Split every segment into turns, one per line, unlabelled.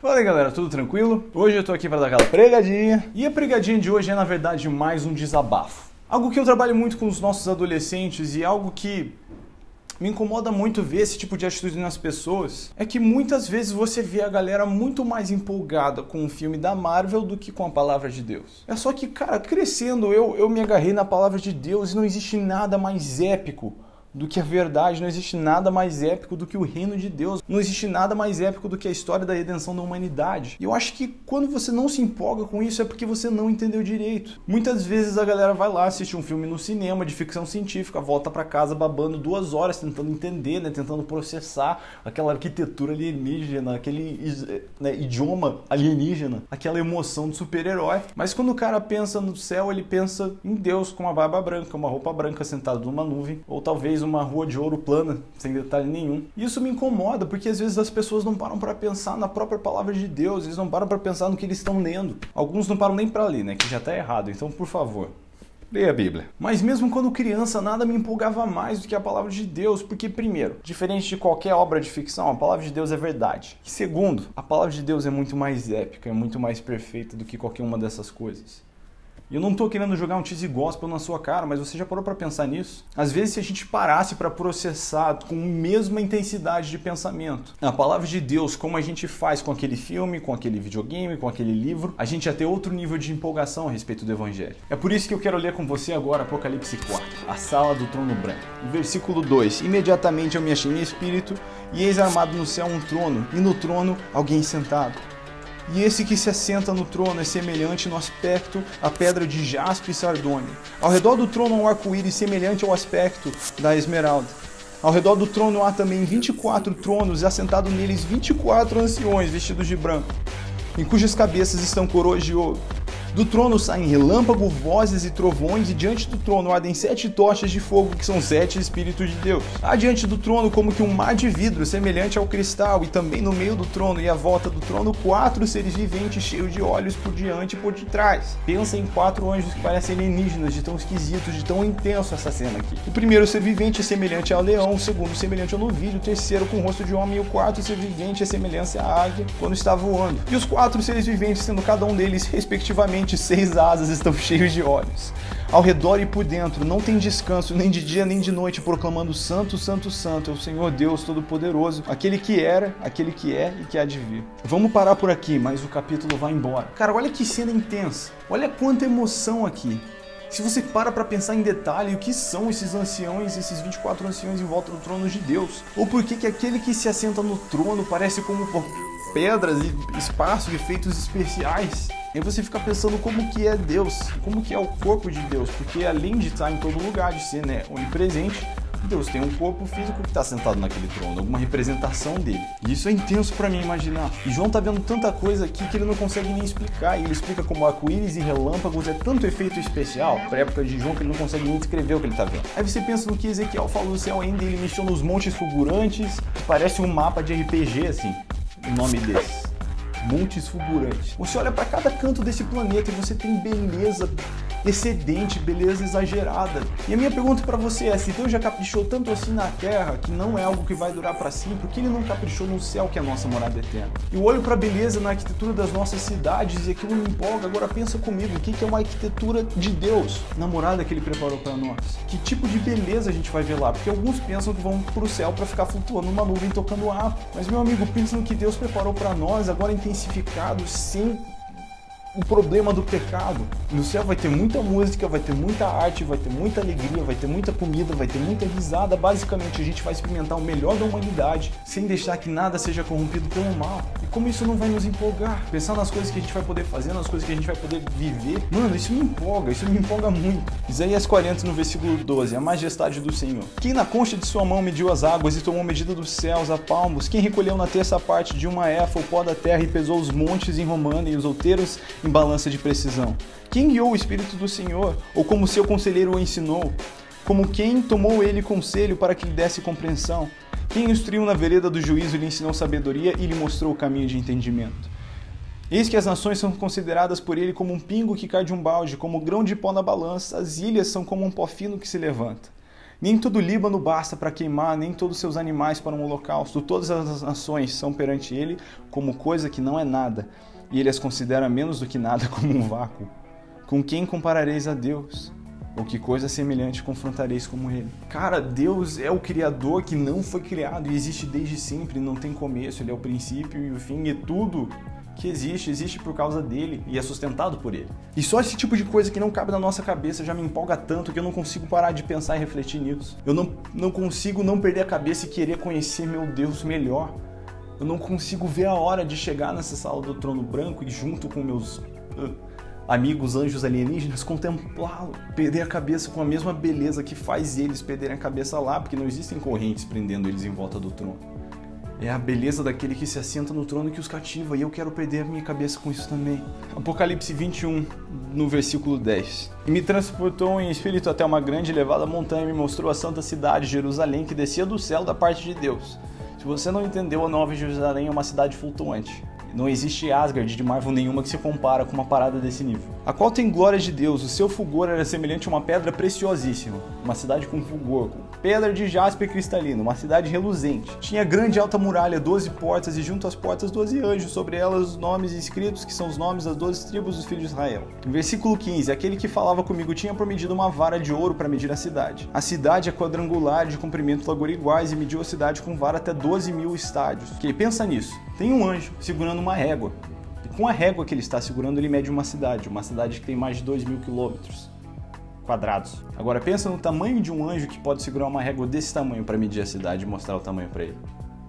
Fala aí galera, tudo tranquilo? Hoje eu tô aqui para dar aquela pregadinha. E a pregadinha de hoje é na verdade mais um desabafo. Algo que eu trabalho muito com os nossos adolescentes e algo que me incomoda muito ver esse tipo de atitude nas pessoas é que muitas vezes você vê a galera muito mais empolgada com o filme da Marvel do que com a palavra de Deus. É só que, cara, crescendo eu me agarrei na palavra de Deus e não existe nada mais épico do que a verdade, não existe nada mais épico do que o reino de Deus, não existe nada mais épico do que a história da redenção da humanidade. E eu acho que quando você não se empolga com isso é porque você não entendeu direito. Muitas vezes a galera vai lá assistir um filme no cinema de ficção científica, volta pra casa babando 2 horas tentando entender, tentando processar aquela arquitetura alienígena, aquele idioma alienígena, aquela emoção do super-herói. Mas quando o cara pensa no céu, ele pensa em Deus com uma barba branca, uma roupa branca sentado numa nuvem, ou talvez uma rua de ouro plana, sem detalhe nenhum. E isso me incomoda, porque às vezes as pessoas não param para pensar na própria palavra de Deus, eles não param para pensar no que eles estão lendo. Alguns não param nem para ler, que já tá errado, então por favor, leia a Bíblia. Mas mesmo quando criança, nada me empolgava mais do que a palavra de Deus, porque primeiro, diferente de qualquer obra de ficção, a palavra de Deus é verdade. E segundo, a palavra de Deus é muito mais épica, é muito mais perfeita do que qualquer uma dessas coisas. E eu não tô querendo jogar um cheesy gospel na sua cara, mas você já parou pra pensar nisso? Às vezes, se a gente parasse pra processar com a mesma intensidade de pensamento a palavra de Deus, como a gente faz com aquele filme, com aquele videogame, com aquele livro, a gente ia ter outro nível de empolgação a respeito do Evangelho. É por isso que eu quero ler com você agora Apocalipse 4, a sala do trono branco. No versículo 2, imediatamente eu me achei em espírito, e eis armado no céu um trono, e no trono alguém sentado. E esse que se assenta no trono é semelhante no aspecto à pedra de jaspe e sardônio. Ao redor do trono há um arco-íris semelhante ao aspecto da esmeralda. Ao redor do trono há também 24 tronos e assentado neles 24 anciões vestidos de branco, em cujas cabeças estão coroas de ouro. Do trono saem relâmpago, vozes e trovões, e diante do trono ardem 7 tochas de fogo, que são 7 Espíritos de Deus. Há diante do trono como que um mar de vidro, semelhante ao cristal, e também no meio do trono e à volta do trono 4 seres viventes cheios de olhos por diante e por detrás. Pensa em 4 anjos que parecem alienígenas, de tão esquisitos, de tão intenso essa cena aqui. O primeiro ser vivente é semelhante ao leão, o segundo semelhante ao novilho, o terceiro com o rosto de homem, e o quarto ser vivente é semelhante à águia quando está voando. E os 4 seres viventes, tendo cada um deles, respectivamente, 6 asas, estão cheios de olhos. Ao redor e por dentro não tem descanso, nem de dia nem de noite, proclamando Santo, Santo, Santo é o Senhor Deus Todo-Poderoso, aquele que era, aquele que é e que há de vir. Vamos parar por aqui, mas o capítulo vai embora. Cara, olha que cena intensa, olha quanta emoção aqui. Se você para pra pensar em detalhe o que são esses anciões, esses 24 anciões em volta do trono de Deus, ou por que aquele que se assenta no trono parece como pedras e espaços e efeitos especiais. E você fica pensando como que é Deus, como que é o corpo de Deus, porque além de estar em todo lugar, de ser onipresente, Deus tem um corpo físico que está sentado naquele trono, alguma representação dele. E isso é intenso para mim imaginar. E João tá vendo tanta coisa aqui que ele não consegue nem explicar. E ele explica como arco-íris e relâmpagos é tanto efeito especial para a época de João que ele não consegue nem descrever o que ele tá vendo. Aí você pensa no que Ezequiel falou do céu ainda, ele mexeu nos montes fulgurantes, parece um mapa de RPG assim, o nome desse. Montes fulgurantes. Você olha para cada canto desse planeta e você tem beleza excedente, beleza exagerada. E a minha pergunta para você é, se Deus já caprichou tanto assim na Terra, que não é algo que vai durar para sempre, por que Ele não caprichou no céu, que é a nossa morada eterna? Eu olho para a beleza na arquitetura das nossas cidades e aquilo me empolga. Agora pensa comigo, o que é uma arquitetura de Deus na morada que Ele preparou para nós? Que tipo de beleza a gente vai ver lá? Porque alguns pensam que vão pro céu para ficar flutuando numa nuvem tocando harpa. Mas meu amigo, pensa no que Deus preparou para nós, agora intensificado, sem o problema do pecado. No céu vai ter muita música, vai ter muita arte, vai ter muita alegria, vai ter muita comida, vai ter muita risada. Basicamente a gente vai experimentar o melhor da humanidade sem deixar que nada seja corrompido pelo mal. E como isso não vai nos empolgar? Pensar nas coisas que a gente vai poder fazer, nas coisas que a gente vai poder viver. Mano, isso me empolga muito. Isaías 40 no versículo 12, a majestade do Senhor. Quem na concha de sua mão mediu as águas e tomou medida dos céus a palmos? Quem recolheu na terça parte de uma efa o pó da terra e pesou os montes em romana e os outeiros em balança de precisão? Quem guiou o Espírito do Senhor? Ou como seu conselheiro o ensinou? Como quem tomou ele conselho para que lhe desse compreensão? Quem o instruiu na vereda do juízo, lhe ensinou sabedoria e lhe mostrou o caminho de entendimento? Eis que as nações são consideradas por ele como um pingo que cai de um balde, como grão de pó na balança. As ilhas são como um pó fino que se levanta. Nem todo o Líbano basta para queimar, nem todos os seus animais para um holocausto. Todas as nações são perante ele como coisa que não é nada, e ele as considera menos do que nada, como um vácuo. Com quem comparareis a Deus? Ou que coisa semelhante confrontareis como ele? Cara, Deus é o Criador que não foi criado e existe desde sempre, não tem começo, ele é o princípio e o fim, e tudo que existe por causa dele e é sustentado por ele. E só esse tipo de coisa que não cabe na nossa cabeça já me empolga tanto que eu não consigo parar de pensar e refletir nisso. Eu não consigo não perder a cabeça e querer conhecer meu Deus melhor. Eu não consigo ver a hora de chegar nessa sala do trono branco e junto com meus amigos anjos alienígenas contemplá-lo, perder a cabeça com a mesma beleza que faz eles perderem a cabeça lá, porque não existem correntes prendendo eles em volta do trono. É a beleza daquele que se assenta no trono que os cativa, e eu quero perder a minha cabeça com isso também. Apocalipse 21, no versículo 10. E me transportou em espírito até uma grande e elevada montanha e me mostrou a santa cidade, Jerusalém, que descia do céu da parte de Deus. Se você não entendeu, a Nova Jerusalém é uma cidade flutuante. Não existe Asgard de Marvel nenhuma que se compara com uma parada desse nível. A qual tem glória de Deus, o seu fulgor era semelhante a uma pedra preciosíssima. Uma cidade com fulgor, com pedra de jaspe cristalino, uma cidade reluzente. Tinha grande e alta muralha, 12 portas, e junto às portas 12 anjos, sobre elas os nomes escritos, que são os nomes das 12 tribos dos filhos de Israel. No versículo 15, aquele que falava comigo tinha por medida uma vara de ouro para medir a cidade. A cidade é quadrangular, de comprimento e largura iguais, e mediu a cidade com vara até 12.000 estádios. Ok, pensa nisso. Tem um anjo segurando uma régua. E com a régua que ele está segurando, ele mede uma cidade que tem mais de 2.000 quilômetros quadrados. Agora pensa no tamanho de um anjo que pode segurar uma régua desse tamanho para medir a cidade e mostrar o tamanho para ele.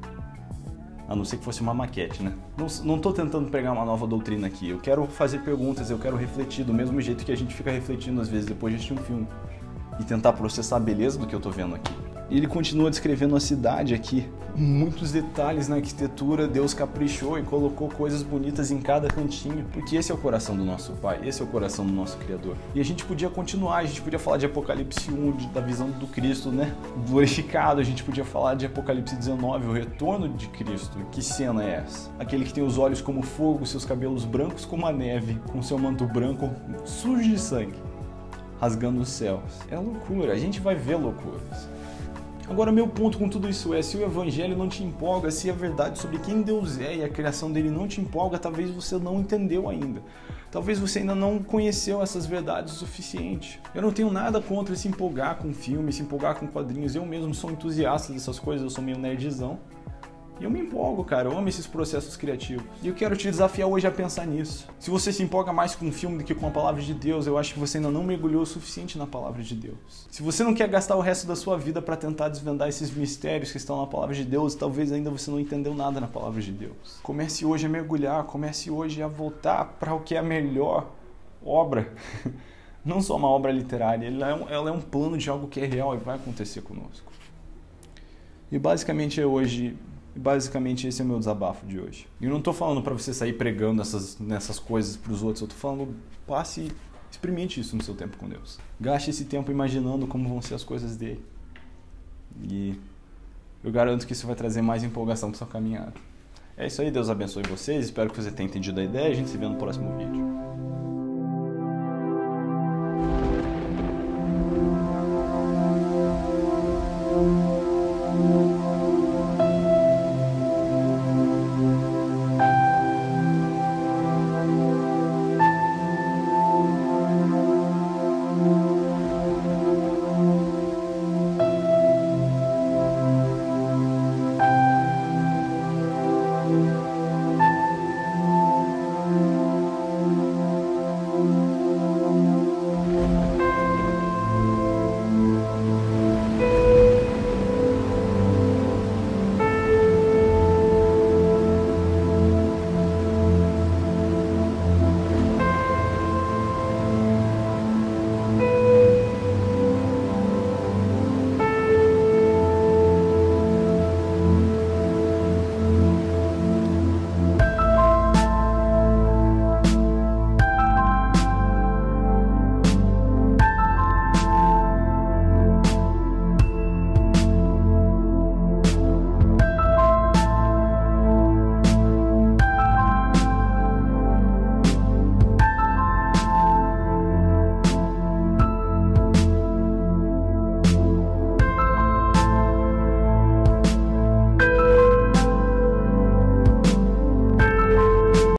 A não ser que fosse uma maquete, né? Não estou tentando pregar uma nova doutrina aqui. Eu quero fazer perguntas, eu quero refletir do mesmo jeito que a gente fica refletindo às vezes depois de assistir um filme. E tentar processar a beleza do que eu estou vendo aqui. E ele continua descrevendo a cidade aqui. Muitos detalhes na arquitetura, Deus caprichou e colocou coisas bonitas em cada cantinho. Porque esse é o coração do nosso Pai, esse é o coração do nosso Criador. E a gente podia continuar, a gente podia falar de Apocalipse 1, da visão do Cristo, né? Glorificado, a gente podia falar de Apocalipse 19, o retorno de Cristo. Que cena é essa? Aquele que tem os olhos como fogo, seus cabelos brancos como a neve, com seu manto branco sujo de sangue, rasgando os céus. É loucura, a gente vai ver loucuras. Agora, meu ponto com tudo isso é, se o evangelho não te empolga, se a verdade sobre quem Deus é e a criação dele não te empolga, talvez você não entendeu ainda. Talvez você ainda não conheceu essas verdades o suficiente. Eu não tenho nada contra se empolgar com filmes, se empolgar com quadrinhos. Eu mesmo sou entusiasta dessas coisas, eu sou meio nerdzão. E eu me empolgo, cara, eu amo esses processos criativos. E eu quero te desafiar hoje a pensar nisso. Se você se empolga mais com um filme do que com a palavra de Deus, eu acho que você ainda não mergulhou o suficiente na palavra de Deus. Se você não quer gastar o resto da sua vida para tentar desvendar esses mistérios que estão na palavra de Deus, talvez ainda você não entendeu nada na palavra de Deus. Comece hoje a mergulhar, comece hoje a voltar para o que é a melhor obra. Não só uma obra literária, ela é um plano de algo que é real e vai acontecer conosco. E basicamente esse é o meu desabafo de hoje. E eu não estou falando para você sair pregando nessas coisas para os outros, eu estou falando, passe e experimente isso no seu tempo com Deus. Gaste esse tempo imaginando como vão ser as coisas dele. E eu garanto que isso vai trazer mais empolgação para sua caminhada. É isso aí, Deus abençoe vocês, espero que você tenha entendido a ideia, a gente se vê no próximo vídeo.